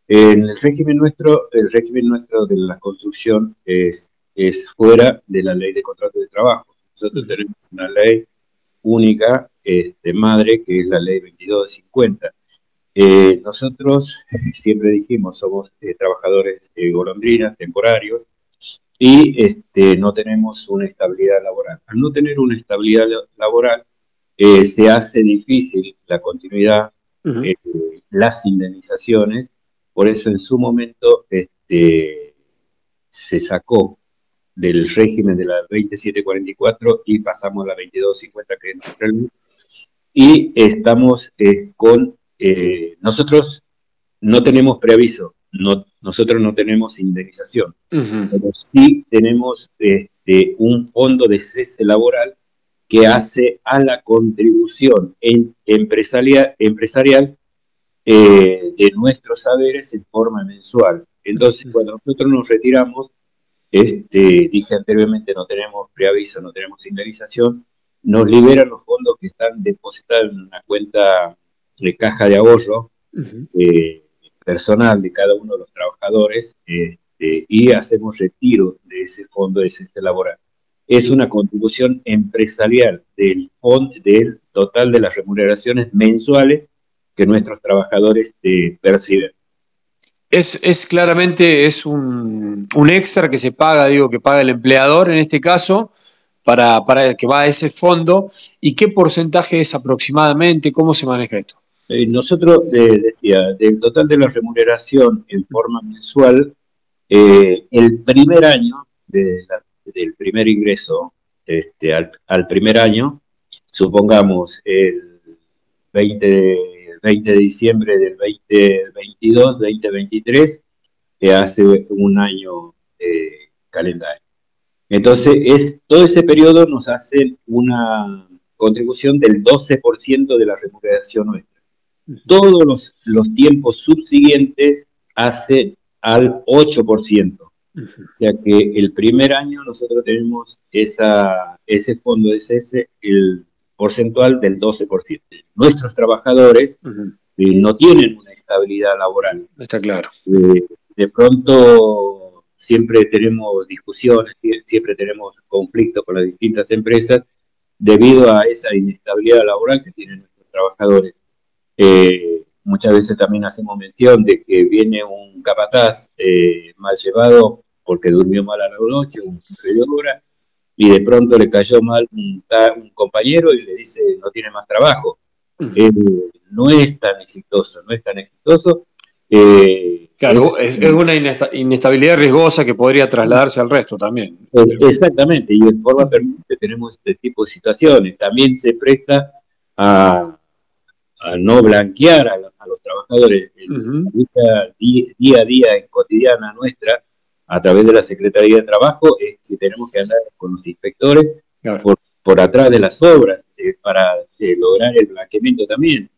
En el régimen nuestro de la construcción es fuera de la ley de contrato de trabajo. Nosotros Ujú. tenemos una ley única, madre, que es la ley 22 de 50. Nosotros siempre dijimos, somos trabajadores golondrinas, temporarios, y no tenemos una estabilidad laboral. Al no tener una estabilidad laboral, se hace difícil la continuidad, Ujú. eh, las indemnizaciones. Por eso en su momento se sacó del régimen de la 2744 y pasamos a la 2250, que es nuestra ley, y estamos nosotros no tenemos preaviso, nosotros no tenemos indemnización, Ujú. pero sí tenemos un fondo de cese laboral que hace a la contribución empresarial de nuestros saberes en forma mensual. Entonces, Ujú. cuando nosotros nos retiramos, dije anteriormente, no tenemos preaviso, no tenemos indemnización, nos liberan los fondos que están depositados en una cuenta de caja de ahorro Ujú. eh, personal de cada uno de los trabajadores, y hacemos retiro de ese fondo de cese laboral. Es una contribución empresarial del total de las remuneraciones mensuales que nuestros trabajadores perciben. Es claramente es un extra que se paga, digo, que paga el empleador en este caso, para que va a ese fondo. ¿Y qué porcentaje es aproximadamente? ¿Cómo se maneja esto? Nosotros, decía, del total de la remuneración en forma mensual, el primer año del primer ingreso al primer año, supongamos el 20 de diciembre del 2022, 2023, que hace un año calendario. Entonces, todo ese periodo nos hace una contribución del 12% de la remuneración nuestra. Todos los tiempos subsiguientes hacen al 8%. Ujú. O sea que el primer año nosotros tenemos ese fondo de cese, el porcentual del 12%. Nuestros trabajadores Ujú. no tienen una estabilidad laboral. Está claro. Ujú. De pronto siempre tenemos discusiones, siempre tenemos conflictos con las distintas empresas debido a esa inestabilidad laboral que tienen nuestros trabajadores. Muchas veces también hacemos mención de que viene un capataz mal llevado porque durmió mal a la noche, un cumplidor, y de pronto le cayó mal un compañero y le dice no tiene más trabajo. Ujú. Eh, no es tan exitoso, no es tan exitoso. Eh, Claro, es, es una inestabilidad riesgosa que podría trasladarse al resto también. Exactamente, y en forma Ujú. permanente tenemos este tipo de situaciones. También se presta a, a no blanquear a los trabajadores. La Ujú. lucha día a día cotidiana nuestra a través de la Secretaría de Trabajo es que tenemos que andar con los inspectores Claro. por atrás de las obras para lograr el blanqueamiento también.